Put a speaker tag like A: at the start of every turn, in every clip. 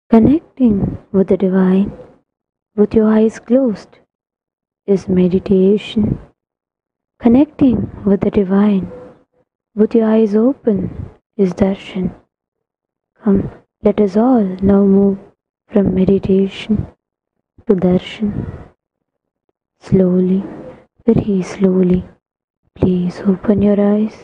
A: Connecting with the divine with your eyes closed is meditation. Connecting with the divine with your eyes open is darshan. Come, let us all now move from meditation to darshan. Slowly, very slowly, please open your eyes.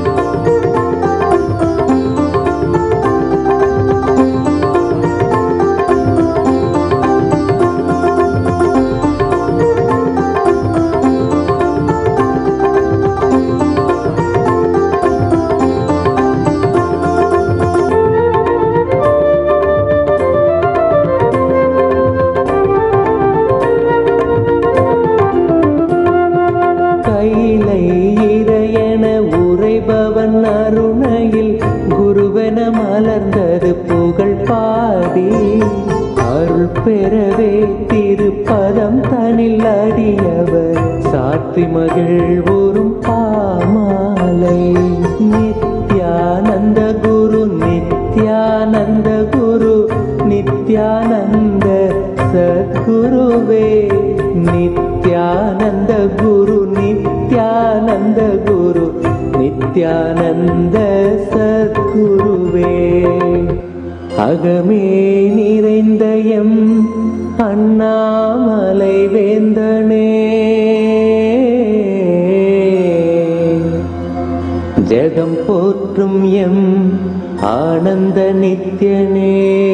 B: அருணையில் குருவென மலர்ந்தது புகழ் பாடி அருள் பெறவே திருப்பதம் தனில் அடியவர் சாத்தி மகிழ்வுறும் பாமாலை. நித்யானந்த குரு நித்யானந்த குரு நித்யானந்த சத்குருவே நித்யானந்த குரு நித்யானந்த குரு நித்யானந்த சத்குருவே. அகமே நிறைந்த M Annamalai வேந்தனே, Jegam போற்றும் M ஆனந்த நித்யனே,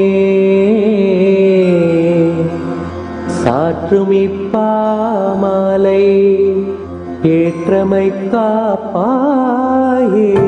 B: சாற்றும் இப்பாமாலை ஏற்றமை காப்பாயே.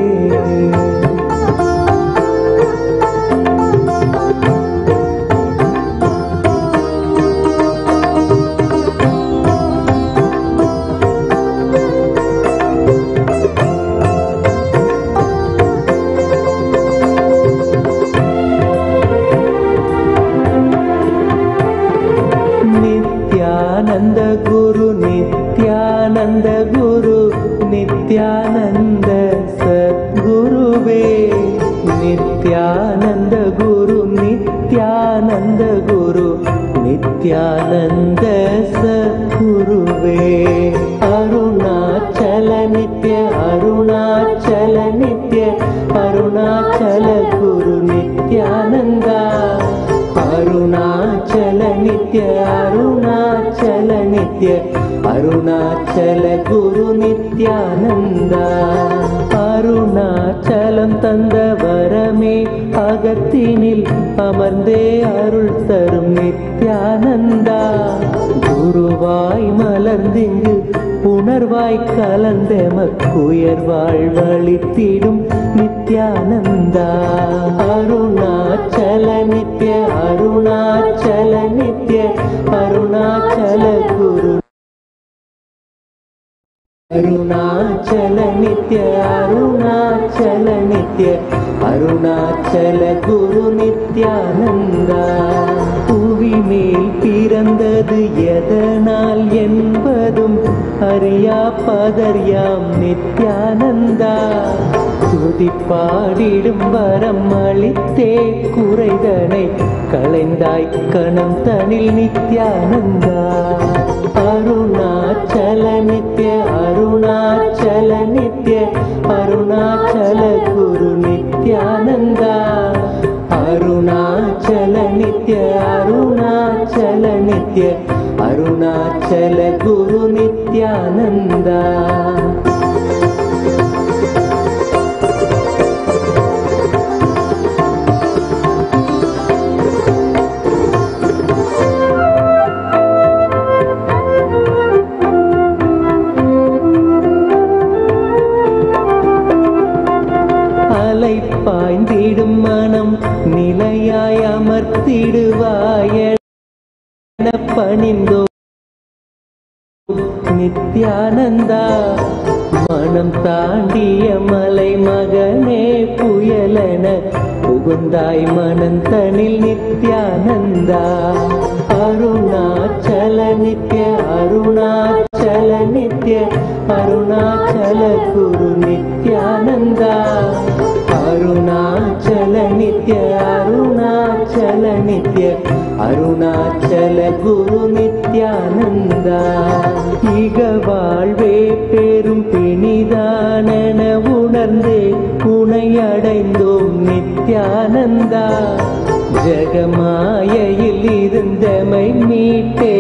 B: நித்யானந்த குரு நித்யானந்த குரு நித்யானந்த சத்குருவே நித்யானந்த குரு நித்யானந்த குரு நித்யானந்த சத்குருவே. அருணாச்சல நித்ய அருணாச்சல நித்ய அருணாச்சல குரு நித்யானந்தா, அருணாச்சல நித்ய அருணாச்சல நித்ய அருணாச்சல குரு நித்யானந்தா. அருணாச்சலம் தந்த வரமே அகத்தினில் அமர்ந்தே அருள் தரும் நித்யானந்தா, குருவாய் மலர்ந்திங்கு உணர்வாய் கலந்தெமக்குயர்வாழ் வழித்திடும் நித்யானந்தா. அருணாச்சல நித்ய அருணாச்சல நித்ய அருணாச்சல குரு அருணாச்சல நித்ய அருணாச்சல நித்ய அருணாச்சல குரு நித்யானந்தா. புவி மேல் பிறந்தது எதனால் என்பதும் அறியா பதர்யாம் நித்யானந்தா, துதி பாடிடும் வரம் அளித்தே குறைதனை களைந்தாய் கணம் தனில் நித்யானந்தா. அருணாச்சல நித்ய அருணாச்சல நித்ய அருணாச்சல குரு நித்யானந்தா, அருணாச்சல நித்ய அருணாச்சல நித்ய அருணாச்சல குரு நித்யானந்தா. பாய்ந்திடும் மனம் நிலையாய் அமர்த்திடுவாய பணிந்தோ நித்யானந்தா. மனம் தாண்டிய மலை மகனே புயலென புகுந்தாய் மனந்தனில் நித்யானந்தா. அருணாச்சல நித்ய அருணாச்சல நித்ய அருணாச்சல குரு நித்யானந்தா, அருணாச்சல நித்ய அருணாச்சல அருணாச்சல நித்ய அருணாச்சல குரு நித்யானந்தா. இக வாழ்வே பெரும் பிணிதானென உணர்ந்தே உனை அடைந்தோம் நித்யானந்தா. ஜகமாயையில் இருந்தமை மீட்டே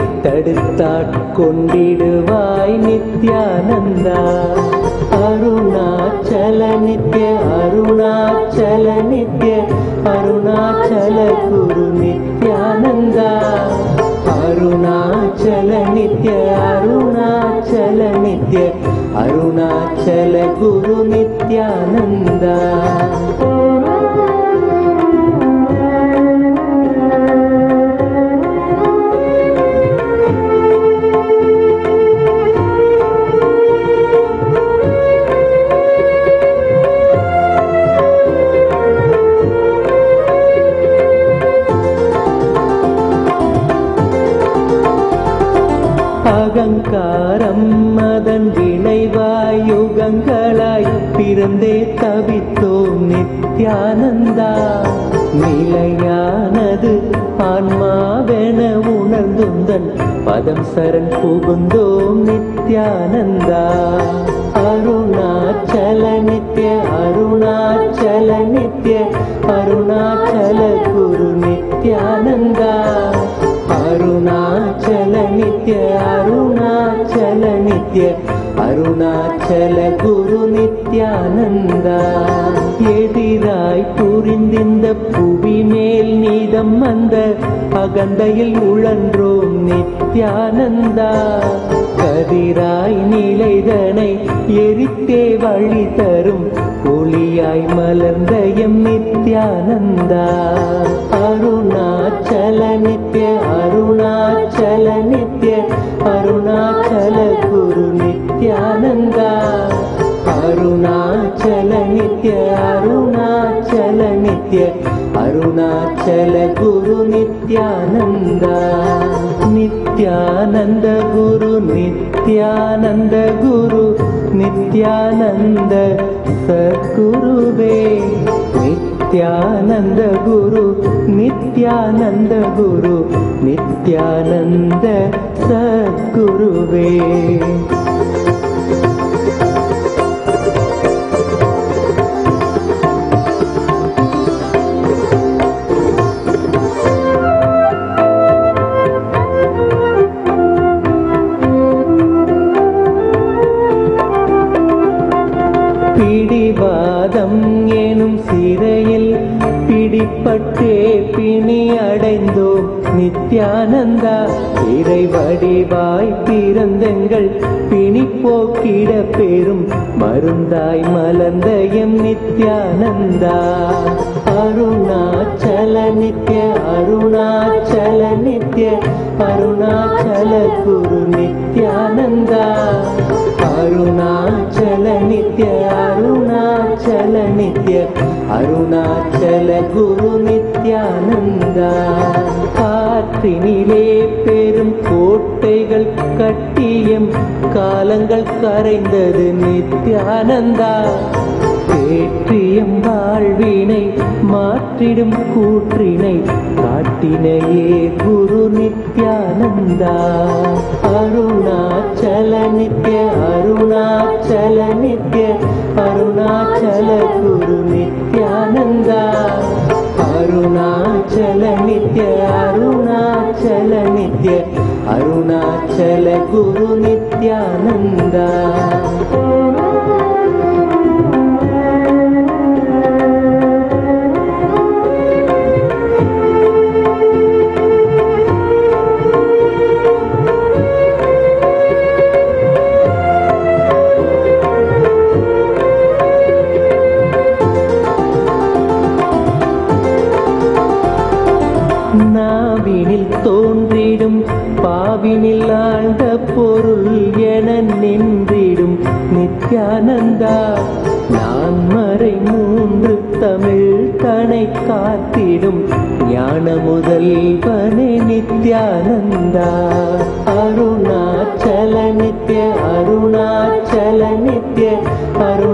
B: தடுத்தாட்கொண்டிடுவாய் நித்யானந்தா. அருணாச்சல நித்ய அருணாச்சல நித்ய அருணாச்சல குரு நித்யானந்தா. அருணாச்சல நித்ய அருணாச்சல நித்ய அருணாச்சல குரு நித்யானந்தா. அகங்காரம் அதன் விளைவாய் யுகங்களாய் பிறந்தே தவித்தோம் நித்யானந்தா. நிலையானது ஆன்மாவென உணர்ந்துந்தன் பதம் சரண் புகுந்தோம் நித்யானந்தா. அருணாச்சல நித்ய அருணாச்சல நித்ய அருணாச்சல குரு நித்யானந்தா. அருணாச்சல நித்ய அருணாச்சல நித்ய அருணாச்சல குரு நித்யானந்தா. எதிராய் புரிந்திந்த புவி மேல் நீதம் அந்த அகந்தையில் உழன்றோம் நித்யானந்தா. கதிராய் நிலைதனை எரித்தே வழி தரும் ஒளியாய் மலர்ந்த எம் நித்யானந்தா. அருணாச்சல நித்ய அருணாச்சல நித்ய அருணாச்சல குரு நித்யானந்தா. அருணாச்சல நித்ய அருணாச்சல நித்ய அருணாச்சல குரு நித்யானந்தா. நித்யானந்த குரு நித்யானந்த குரு நித்யானந்த சத்குருவே. நித்யானந்த குரு நித்யானந்த குரு நித்யானந்த சத்குருவே. பிடிவாதம் எனும் சிறையில் பிடிப்பட்டே பிணி அடைந்தோம் நித்யானந்தா. இறை வடிவாய் பிறந்தெங்கள் பிணி போக்கிட பெரும் மருந்தாய் மலர்ந்த எம் நித்யானந்தா. அருணாச்சல நித்ய அருணாச்சல நித்ய அருணாச்சல குரு நித்யானந்தா. அருணாச்சல நித்ய அருணாச்சல நித்ய அருணாச்சல குரு நித்யானந்தா. காற்றினிலே பெரும் கோட்டைகள் கட்டியம் காலங்கள் கரைந்தது நித்யானந்தா. தேற்றியம் வாழ்வினை மாற்றிடும் கூற்றினை காட்டினையே குரு நித்யானந்தா. அருணாச்சல நித்ய அருணாச்சல நித்ய அருணாச்சல குரு நித்யானந்தா. அருணாச்சல நித்ய அருணாச்சல நித்ய அருணாச்சல குரு நித்யானந்தா. நாவினில் தோன்றிடும் பாவினில் ஆழ்ந்த பொருள் என நின்றிடும் நித்யானந்தா. நான் மறை மூன்று தமிழ் தனை காத்திடும் ஞான முதல்வனே நித்யானந்தா. அருணாச்சல நித்ய அருணாச்சல நித்ய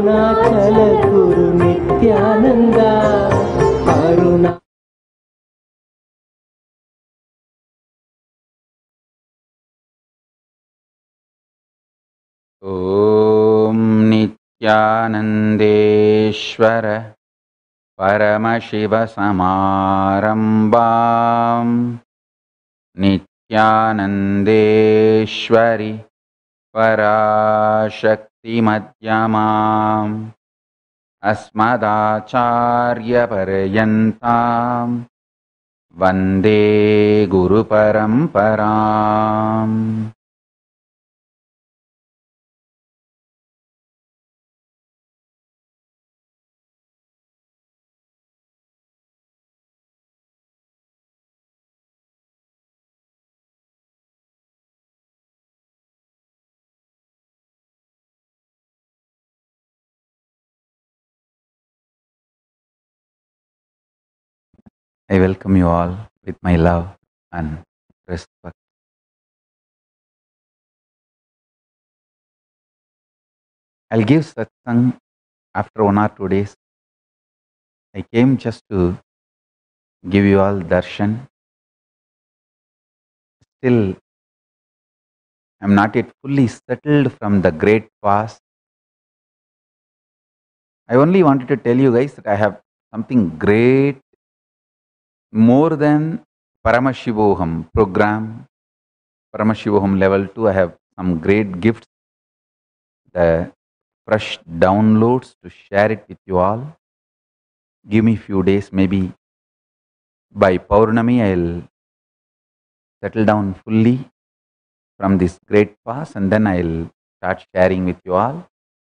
B: அருணாச்சல குரு நித்யானந்தா. அருணா
C: नित्यानन्देश्वर परमशिवसमारम्भां नित्यानन्देश्वरि पराशक्तिमध्यमाम् अस्मदाचार्यपर्यन्तां वन्दे गुरुपरम्पराम्. I welcome you all with my love and respect. I'll give satsang after 1 or 2 days. I came just to give you all darshan. Still, I'm not yet fully settled from the great fast. I only wanted to tell you guys that I have something great more than Paramashivoham program, Paramashivoham level 2. I have some great gifts, the fresh downloads to share it with you all. Give me few days, maybe by Paurnami I'll settle down fully from this great fast and then I'll start sharing with you all.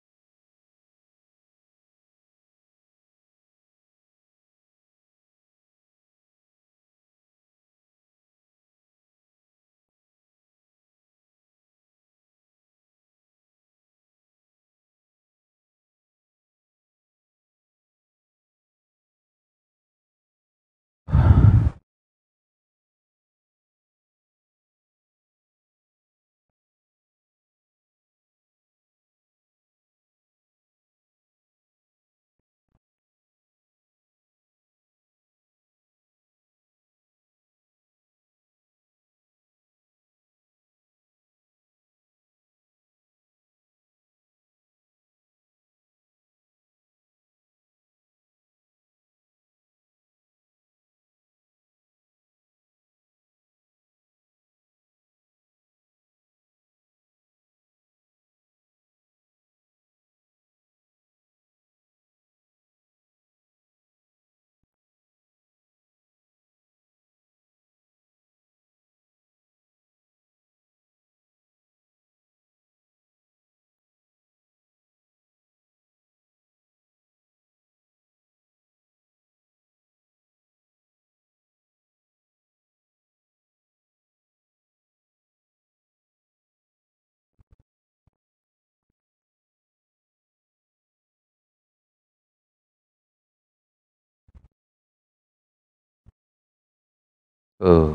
C: So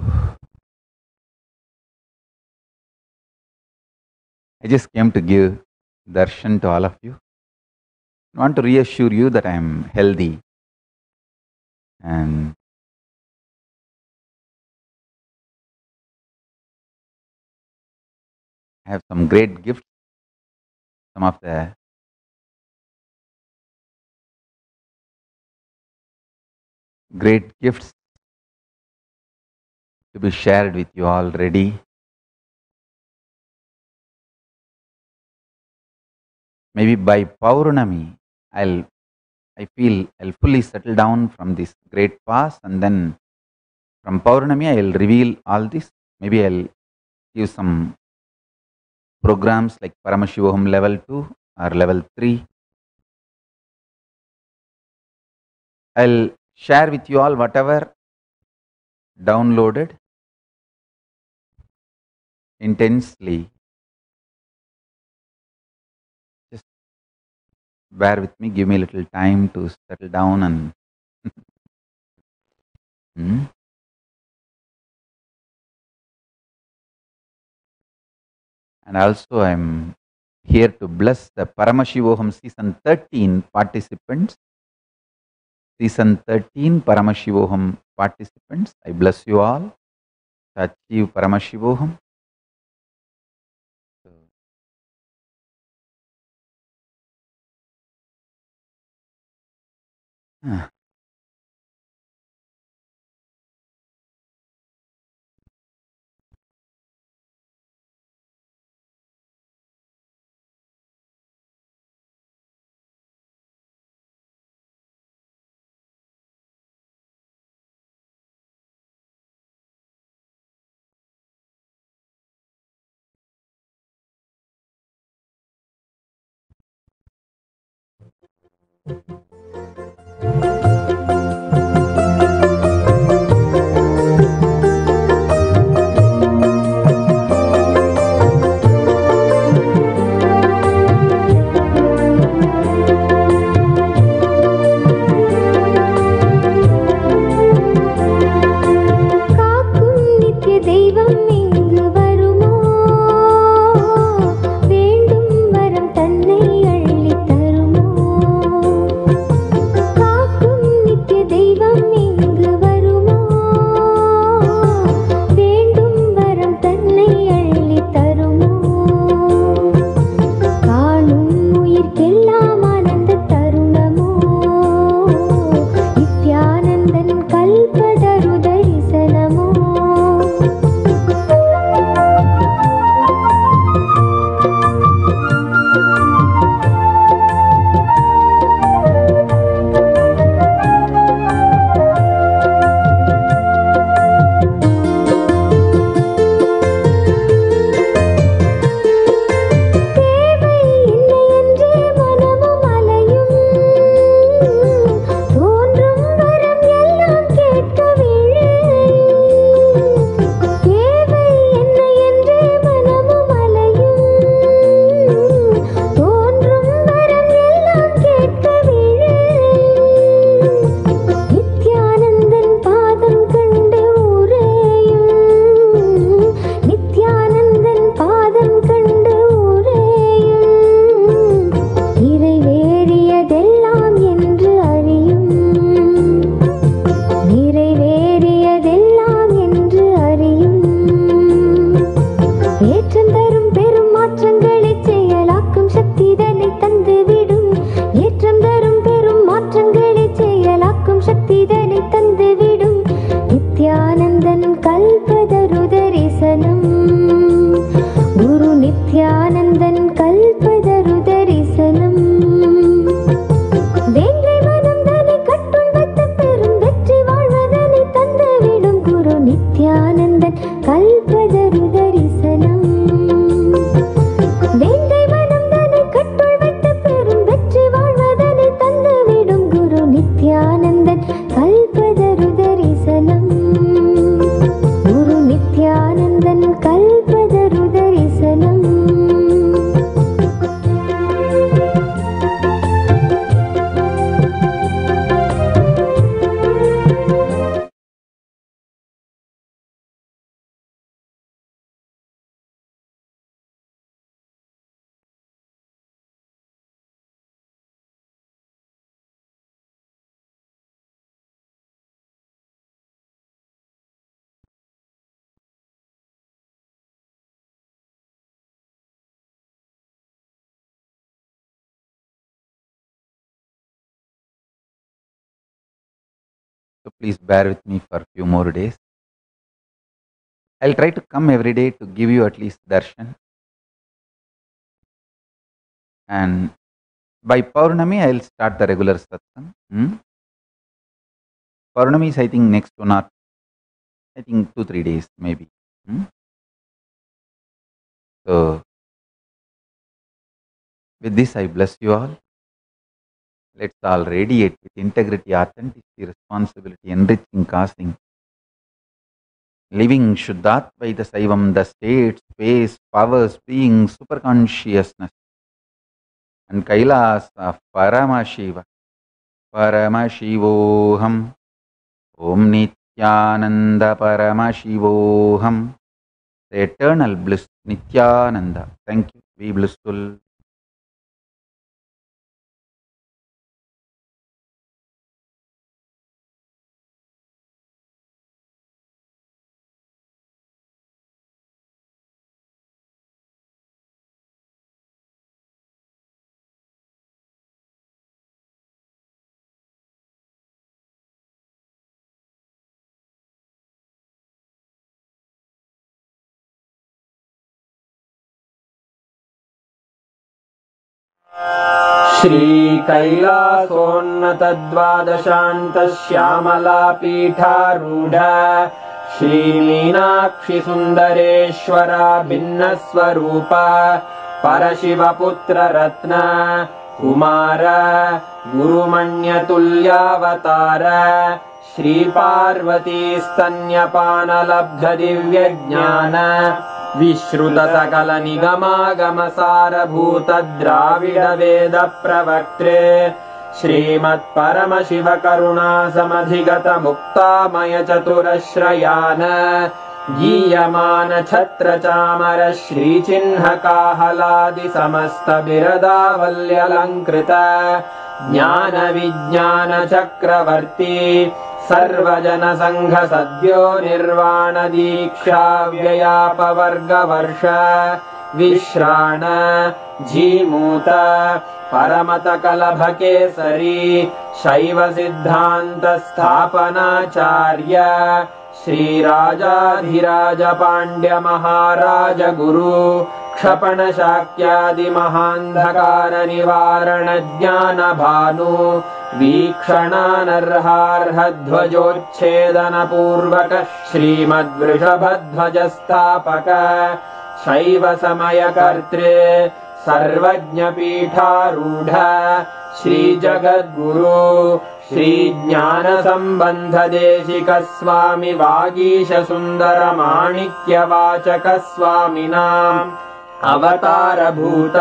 C: I just came to give darshan to all of you. I want to reassure you that I am healthy and I have some great gifts, some of the great gifts to be shared with you already. Maybe by Paurnami, I feel I'll fully settle down from this great fast and then from Paurnami I'll reveal all this. Maybe I'll give some programs like Paramashivoham level 2 or level 3. I'll share with you all whatever downloaded intensely. Just bear with me, give me a little time to settle down and and also I'm here to bless the Paramashivoham season 13 participants. Season 13 Paramashivoham participants. I bless you all to achieve Paramashivoham. Ah.
A: காக்கும் நித்திய தெய்வம் இங்கு வருமோ? வேண்டும் வரம் தன்னை அள்ளித் தருமோ? காக்கும் நித்திய தெய்வம் இங்கு வருமோ? வேண்டும் வரம் தன்னை அள்ளித் தருமோ? காணும் உயிர்க்கெல்லாம் ஆனந்த தருணமோ? நித்யானந்தன் கல்பதரு தரிசனமோ? தேவை இல்லை என்றே மனமும் அலையும். தோன்றும் வரம் எல்லாம் கேட்க விழையும். தேவை இல்லை என்றே மனமும் அலையும். தோன்றும் வரம் எல்லாம் கேட்க விழையும். நித்யானந்தன் பாதம் கண்டு உறையும். நித்யானந்தன் பாதம் கண்டு உறையும். நிறைவேறியதெல்லாம் என்று அறியும். நிறைவேறியதெல்லாம் என்று அறியும். ஏற்றம் தரும் பெரும் மாற்றங்களை செயலாக்கும் சக்தி தன்னை தந்துவிடும். ஏற்றம் தரும் பெரும் மாற்றங்களை செயலாக்கும் சக்தி தன்னை தந்துவிடும். நித்யானந்தன் கல்பதரு தரிசனம். குரு நித்யானந்தன் கல்பதரு தரிசனம். வேங்கை மனம் தன்னை கட்டுள் வைத்த பெரும் வெற்றி வாழ்வதனை தந்துவிடும். குரு நித்யானந்தன் கல்பதரு தரிசனம். வேங்கை மனம் தன்னை கட்டுள் வைத்த பெரும் வெற்றி வாழ்வதனை தந்துவிடும். குரு நித்யானந்தன் கல்பதரு தரிசனம். குரு நித்யானந்தன் கல்பதரு தரிசனம்.
C: So please bear with me for a few more days. I'll try to come every day to give you at least darshan. And by Paurnami, I'll start the regular satsang. Paurnami is, I think, next 2-3 days, maybe. So, with this, I bless you all. Let's all radiate with integrity, authenticity, responsibility, enriching, causing, living Shuddhatvaita Saivam, the state, space, powers, being, superconsciousness, and Kailas of Paramashiva. Paramashivoham. Om Nityananda Paramashivoham. The eternal bliss, Nityananda. Thank you. Be blissful.
D: श्रीकैलासोन्नतद्वादशान्तश्यामलापीठारूढ श्रीमीनाक्षि सुन्दरेश्वरा भिन्नस्वरूप परशिवपुत्ररत्न Kumar गुरुमण्यतुल्यावतार श्रीपार्वतीस्तन्यपानलब्धदिव्यज्ञान विश्रुतसकलनिगमागमसारभूत द्राविडवेदप्रवक्त्रे श्रीमत्परमशिवकरुणासमधिगतमुक्तामयचतुरश्रयान गीयमान छत्रचामर श्रीचिह्नकाहलादिसमस्तबिरदावल्यलङ्कृत ज्ञानविज्ञानचक्रवर्ती सर्वजनसङ्घसद्यो निर्वाणदीक्षाव्ययापवर्गवर्ष विश्राण Jimuta परमतकलभकेसरी शैवसिद्धान्तस्थापनाचार्य श्रीराजाधिराज पाण्ड्यमहाराज गुरु क्षपणशाक्यादिमहान्धकारनिवारणज्ञानभानु वीक्षणानर्हार्हध्वजोच्छेदनपूर्वक श्रीमद्वृषभध्वजस्थापक शैवसमयकर्त्रे सर्वज्ञपीठारूढ श्रीजगद्गुरु श्रीज्ञानसम्बन्धदेशिकस्वामि वागीशसुन्दरमाणिक्यवाचकस्वामिनाम् अवतारभूत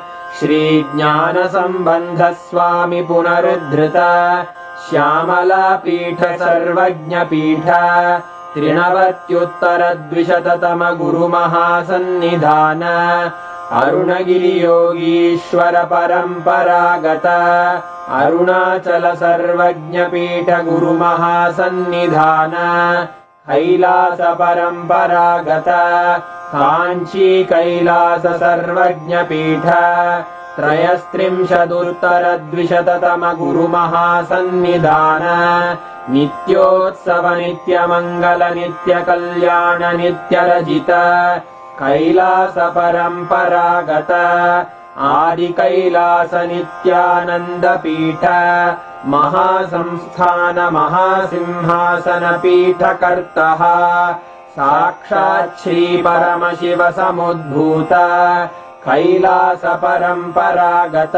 D: श्रीज्ञानसम्बन्धस्वामि पुनरुद्धृत श्यामलापीठ सर्वज्ञपीठ त्रिणवत्युत्तरद्विशततम गुरुमहासन्निधान अरुणगिरियोगीश्वर परम्परागत अरुणाचल सर्वज्ञपीठ गुरुमहासन्निधान कैलास परम्परागत काञ्ची कैलास सर्वज्ञपीठ त्रयस्त्रिंशदुत्तरद्विशततम गुरुमहासन्निधान नित्योत्सव नित्यमङ्गल नित्यकल्याण नित्यरजित कैलास परम्परागत आदिकैलास नित्यानन्दपीठ महासंस्थान महासिंहासनपीठकर्तः साक्षात् श्रीपरमशिव समुद्भूत कैलास परम्परागत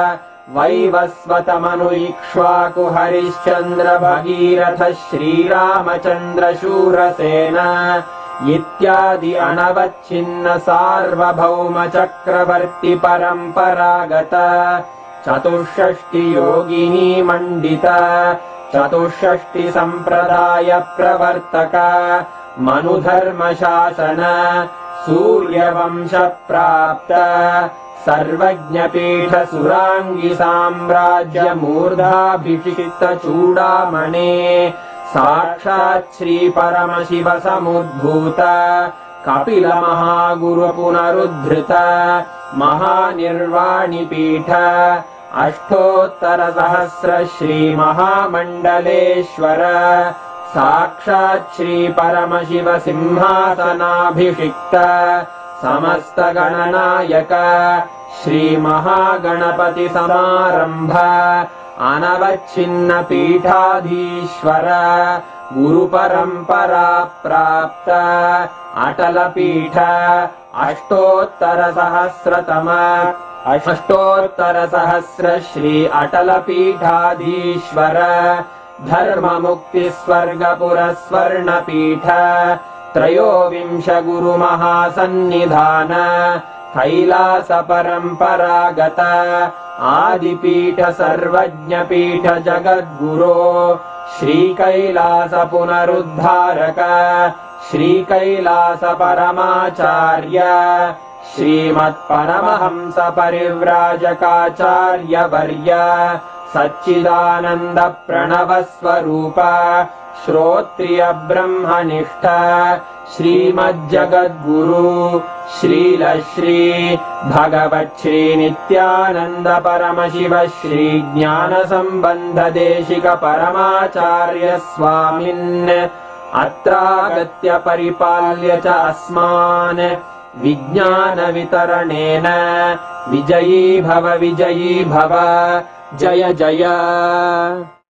D: वैवस्वतमनुइक्ष्वाकु हरिश्चन्द्र भगीरथ श्रीरामचन्द्र शूरसेन इत्यादि अनवच्छिन्न सार्वभौम चक्रवर्ति परम्परागत चतुष्षष्टि योगिनी मण्डित चतुष्षष्टि सम्प्रदाय प्रवर्तक मनुधर्मशासन सूर्यवंश प्राप्त सर्वज्ञपीठ सुराङ्गी साम्राज्य मूर्धाभिषिक्त चूडामणे साक्षात् श्री परमशिव समुद्भूत कपिल महागुरु पुनरुद्धृत महानिर्वाणिपीठ अष्टोत्तर सहस्र श्री महामण्डलेश्वर साक्षात् श्री परमशिव सिंहासनाभिषिक्त समस्त गणनायक श्री महागणपति समारंभ अनवच्छिन्न पीठाधीश्वर गुरु परंपरा प्राप्त अटल पीठ अष्टोत्तर सहस्र श्री अटल पीठाधीश्वर धर्म मुक्ति स्वर्गपुर स्वर्ण पीठ त्रयोविंश गुरु महासन्निधान कैलास परम्परागत आदिपीठ सर्वज्ञपीठ जगद्गुरो श्री कैलास पुनरुद्धारक श्री कैलास परमाचार्य श्रीमत्परमहंस परिव्राजकाचार्य वर्य सच्चिदानंद प्रणव स्वरूप श्रोत्रिय ब्रह्मनिष्ठ श्रीमज्जगद्गुरु श्रीलश्री भगवत् श्री नित्यानंद परमशिव श्री ज्ञान संबंध देशिक परमाचार्य स्वामिन् अत्रागत्य परिपाल्य च अस्मान् विज्ञानवितरणेन विजयी भव जय जय।